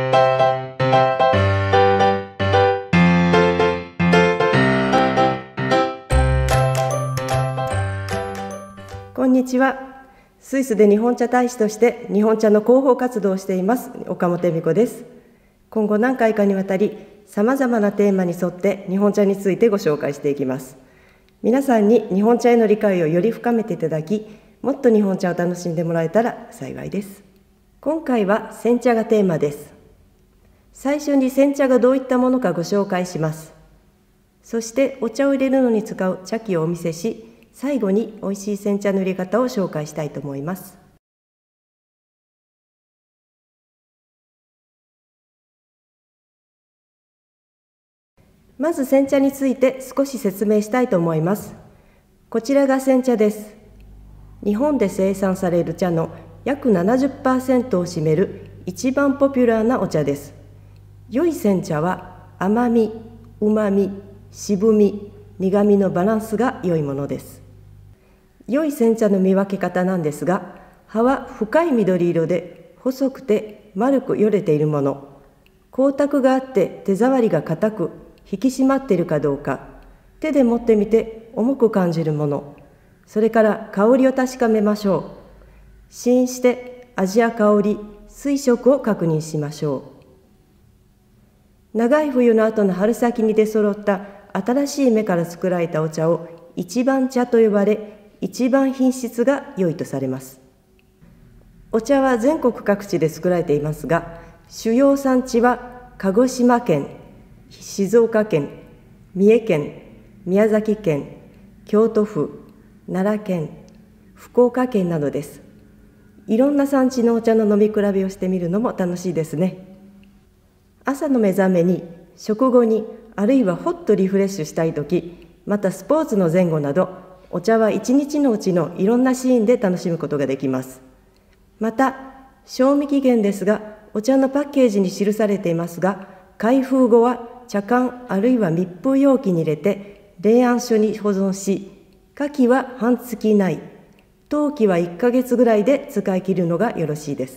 こんにちは。スイスで日本茶大使として日本茶の広報活動をしています岡本恵美子です。今後何回かにわたりさまざまなテーマに沿って日本茶についてご紹介していきます。皆さんに日本茶への理解をより深めていただき、もっと日本茶を楽しんでもらえたら幸いです。今回は煎茶がテーマです。最初に煎茶がどういったものかご紹介します。そしてお茶を入れるのに使う茶器をお見せし、最後においしい煎茶の入れ方を紹介したいと思います。まず煎茶について少し説明したいと思います。こちらが煎茶です。日本で生産される茶の約 70% を占める一番ポピュラーなお茶です。良い煎茶は甘み、うまみ、渋み、苦みのバランスが良いものです。良い煎茶の見分け方なんですが、葉は深い緑色で細くて丸くよれているもの、光沢があって手触りが硬く引き締まっているかどうか、手で持ってみて重く感じるもの、それから香りを確かめましょう。試飲して味や香り、水色を確認しましょう。長い冬の後の春先に出揃った新しい芽から作られたお茶を一番茶と呼ばれ、一番品質が良いとされます。お茶は全国各地で作られていますが、主要産地は鹿児島県、静岡県、三重県、宮崎県、京都府、奈良県、福岡県などです。いろんな産地のお茶の飲み比べをしてみるのも楽しいですね。朝の目覚めに、食後に、あるいはほっとリフレッシュしたいとき、またスポーツの前後など、お茶は一日のうちのいろんなシーンで楽しむことができます。また、賞味期限ですが、お茶のパッケージに記されていますが、開封後は茶缶あるいは密封容器に入れて冷暗所に保存し、夏季は半月以内、冬季は1ヶ月ぐらいで使い切るのがよろしいです。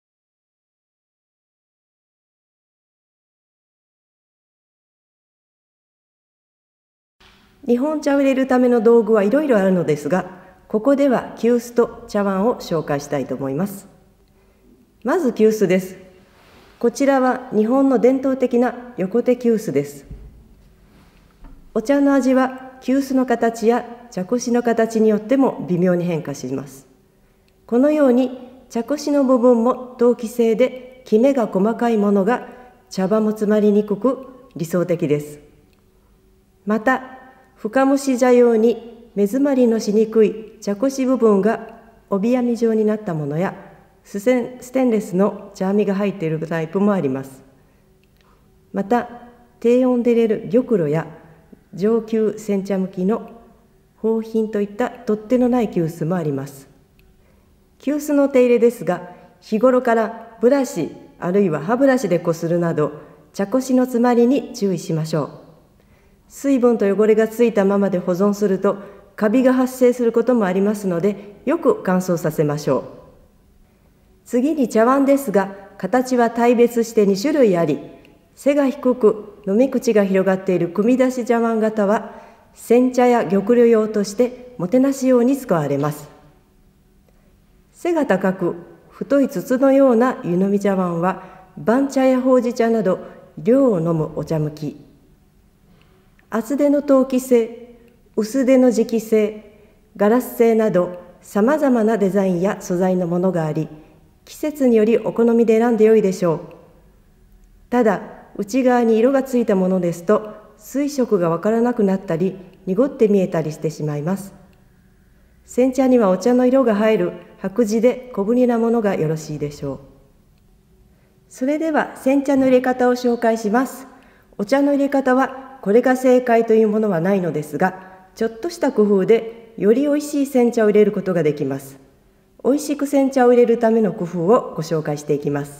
日本茶を入れるための道具はいろいろあるのですが、ここでは急須と茶碗を紹介したいと思います。まず急須です。こちらは日本の伝統的な横手急須です。お茶の味は急須の形や茶こしの形によっても微妙に変化します。このように茶こしの部分も陶器製できめが細かいものが茶葉も詰まりにくく理想的です。また、深蒸し茶用に目詰まりのしにくい茶こし部分が帯網状になったものや、ステンレスの茶網が入っているタイプもあります。また、低温で入れる玉露や上級煎茶向きの宝品といった取っ手のない急須もあります。急須の手入れですが、日頃からブラシあるいは歯ブラシでこするなど、茶こしの詰まりに注意しましょう。水分と汚れがついたままで保存するとカビが発生することもありますので、よく乾燥させましょう。次に茶碗ですが、形は大別して2種類あり、背が低く飲み口が広がっている組み出し茶碗型は煎茶や玉露用としてもてなし用に使われます。背が高く太い筒のような湯飲み茶碗は番茶やほうじ茶など量を飲むお茶向き。厚手の陶器製、薄手の磁器製、ガラス製などさまざまなデザインや素材のものがあり、季節によりお好みで選んでよいでしょう。ただ、内側に色がついたものですと水色がわからなくなったり濁って見えたりしてしまいます。煎茶にはお茶の色が入る白地で小ぶりなものがよろしいでしょう。それでは煎茶の入れ方を紹介します。お茶の入れ方はこれが正解というものはないのですが、ちょっとした工夫でよりおいしい煎茶を入れることができます。おいしく煎茶を入れるための工夫をご紹介していきます。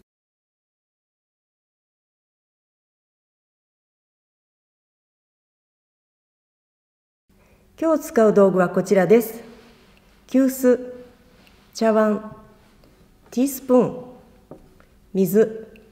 今日使う道具はこちらです。急須、茶碗、ティースプーン、水、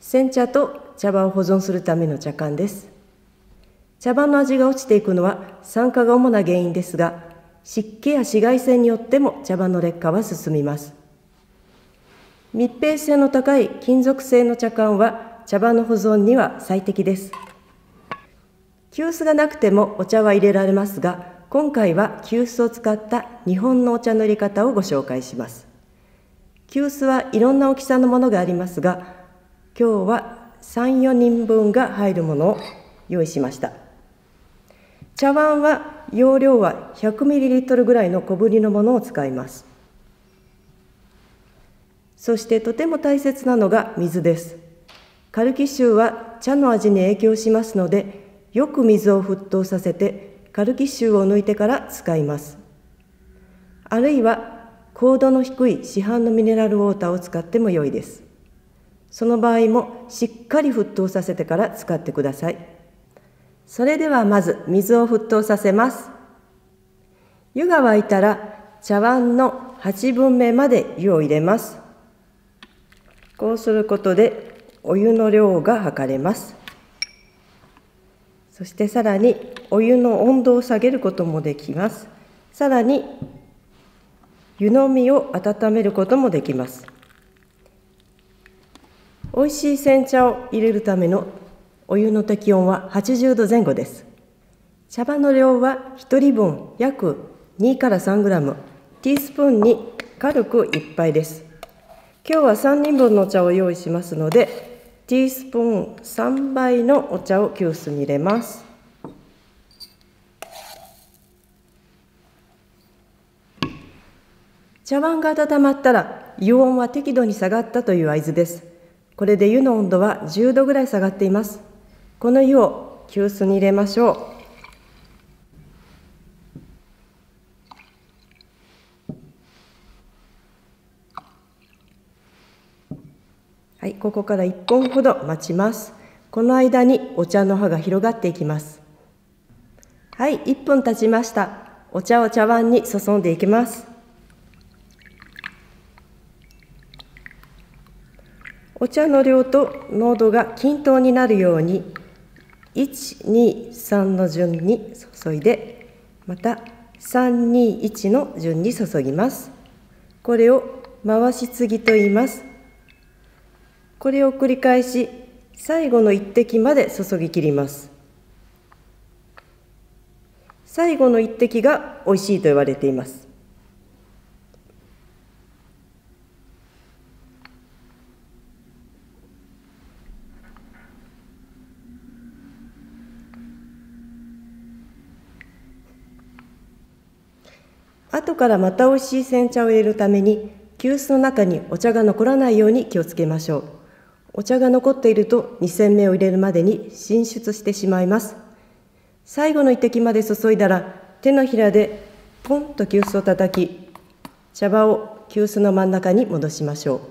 煎茶と茶葉を保存するための茶筅です。茶葉の味が落ちていくのは酸化が主な原因ですが、湿気や紫外線によっても茶葉の劣化は進みます。密閉性の高い金属製の茶筅は茶葉の保存には最適です。急須がなくてもお茶は入れられますが、今回は急須を使った日本のお茶の入れ方をご紹介します。急須はいろんな大きさのものがありますが、今日は3、4人分が入るものを用意しました。茶碗は容量は 100ml ぐらいの小ぶりのものを使います。そしてとても大切なのが水です。カルキ臭は茶の味に影響しますので、よく水を沸騰させてカルキ臭を抜いてから使います。あるいは硬度の低い市販のミネラルウォーターを使っても良いです。その場合もしっかり沸騰させてから使ってください。それではまず水を沸騰させます。湯が沸いたら茶碗の8分目まで湯を入れます。こうすることでお湯の量が測れます。そしてさらにお湯の温度を下げることもできます。さらに湯飲みを温めることもできます。おいしい煎茶を入れるためのお湯の適温は80度前後です。茶葉の量は1人分約2から3グラム、ティースプーンに軽く1杯です。今日は3人分のお茶を用意しますので、ティースプーン3杯のお茶を急須に入れます。茶碗が温まったら湯温は適度に下がったという合図です。これで湯の温度は10度ぐらい下がっています。この湯を急須に入れましょう。はい、ここから1分ほど待ちます。この間にお茶の葉が広がっていきます。はい、1分経ちました。お茶を茶碗に注んでいきます。お茶の量と濃度が均等になるように、1、2、3の順に注いで、また3、2、1の順に注ぎます。これを回し継ぎと言います。これを繰り返し、最後の一滴まで注ぎ切ります。最後の一滴がおいしいと言われています。後からまたおいしい煎茶を入れるために、急須の中にお茶が残らないように気をつけましょう。お茶が残っていると2煎目を入れるまでに浸出してしまいます。最後の一滴まで注いだら、手のひらでポンと急須を叩き、茶葉を急須の真ん中に戻しましょ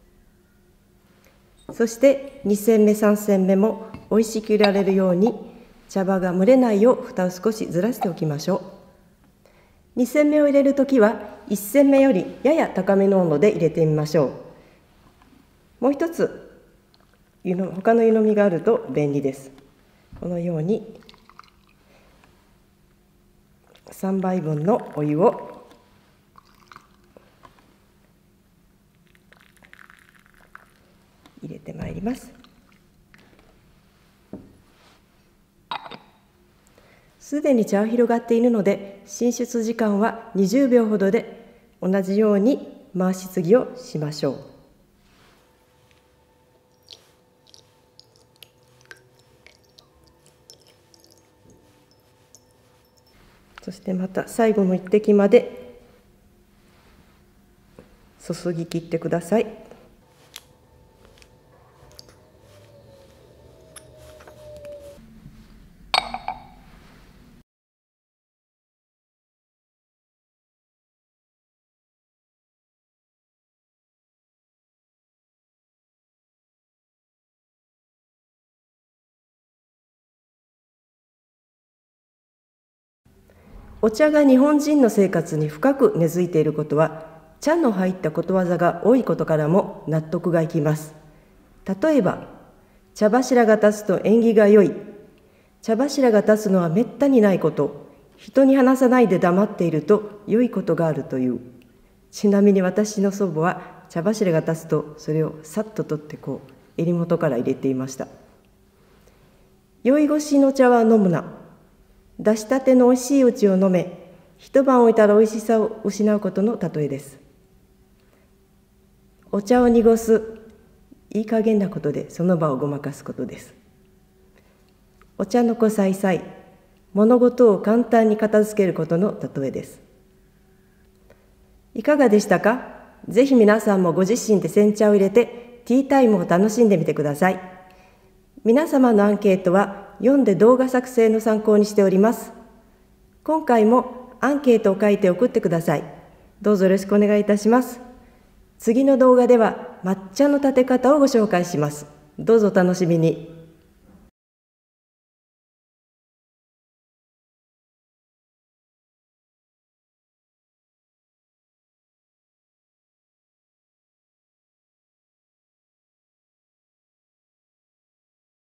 う。そして2煎目、3煎目もおいしく入れられるように、茶葉が蒸れないよう蓋を少しずらしておきましょう。2煎目を入れるときは、1煎目よりやや高めの温度で入れてみましょう。もう一つ、他の湯飲みがあると便利です。このように、3杯分のお湯を入れてまいります。すでに茶は広がっているので、浸出時間は20秒ほどで、同じように回し継ぎをしましょう。そしてまた最後の一滴まで注ぎ切ってください。お茶が日本人の生活に深く根付いていることは、茶の入ったことわざが多いことからも納得がいきます。例えば、 茶柱が立つと縁起が良い。茶柱が立つのはめったにないこと。人に話さないで黙っていると良いことがあるという。ちなみに私の祖母は茶柱が立つとそれをさっと取って襟元から入れていました。酔い越しの茶は飲むな。出したてのおいしいうちを飲め。一晩置いたらおいしさを失うことの例えです。お茶を濁す、いい加減なことでその場をごまかすことです。お茶の子さいさい、物事を簡単に片付けることの例えです。いかがでしたか？ぜひ皆さんもご自身で煎茶を入れてティータイムを楽しんでみてください。皆様のアンケートは読んで動画作成の参考にしております。今回もアンケートを書いて送ってください。どうぞよろしくお願いいたします。次の動画では抹茶の立て方をご紹介します。どうぞお楽しみに。